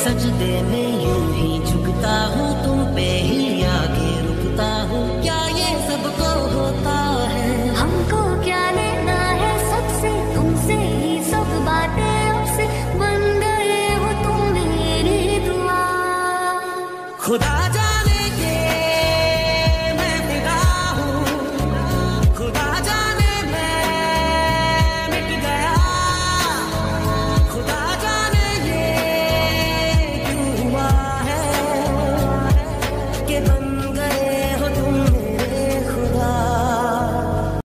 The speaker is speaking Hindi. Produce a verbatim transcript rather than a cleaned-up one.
सजदे में यूं ही झुकता हूँ, तुम पे ही आगे रुकता हूँ। क्या ये सबको होता है? हमको क्या लेना है सबसे, तुमसे ही सब बातें अब से बन गए हो तुम मेरी दुआ। खुदा